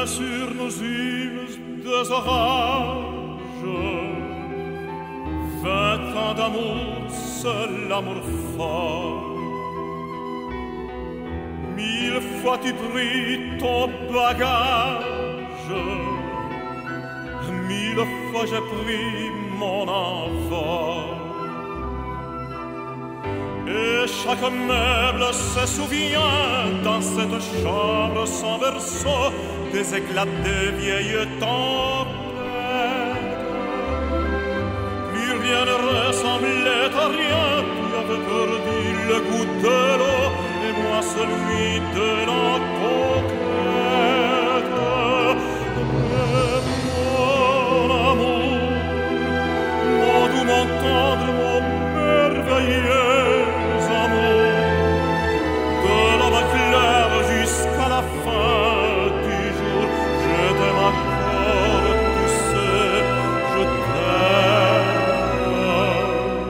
sur nos îles des orages. 20 ans d'amour, seul l'amour fort. 1000 fois tu pris ton bagage, 1000 fois j'ai pris mon envol. Et chaque meuble se souvient dans cette chambre sans berceau des éclats des vieilles tempêtes. Plus rien ne ressemblait à rien, tu avais perdu le goût de l'eau et moi celui de la conquête. Mais mon amour, mon doux, mon tendre, mon merveilleux, jusqu'à la fin du jour, je t'aime encore, tu sais, je t'aime.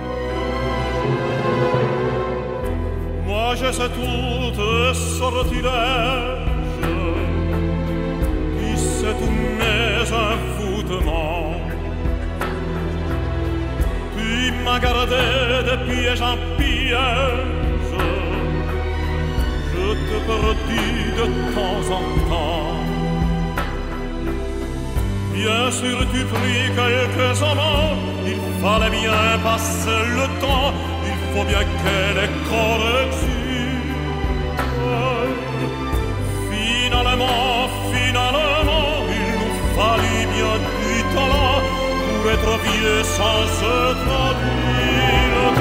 Moi je sais toutes les sortilèges, tu sais tous mes envoûtements. Tu m'as gardé de piège en piège, je te perdis de temps en temps. Bien sûr tu pris quelques amants, il fallait bien passer le temps, il faut bien qu'elle ait correcture. Finalement, il nous fallut bien du talent pour être vieux sans se traduire.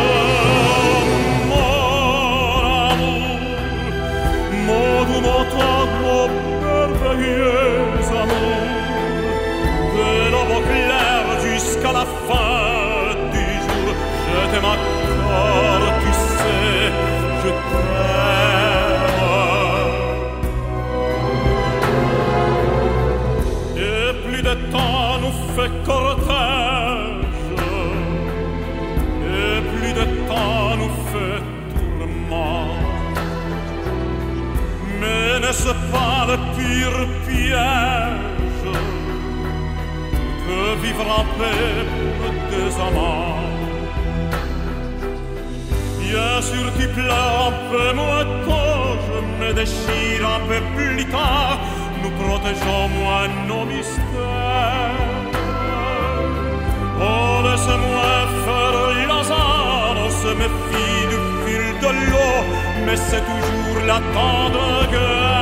Mon tendre, mon merveilleux amour, de l'aube clair jusqu'à la fin du jour, je t'aime encore, tu sais, je t'aime. Et plus de temps nous fait cortège, et plus de temps nous fait tourment. Mais n'est-ce pas le pur piège que vivre en paix pour deux amants? Bien sûr tu pleures un peu moins tôt, je me déchire un peu plus tard, nous protégeons moins nos mystères. Oh, laisse-moi faire Lazare, on se méfie du fil de l'eau, mais c'est toujours la tendre guerre.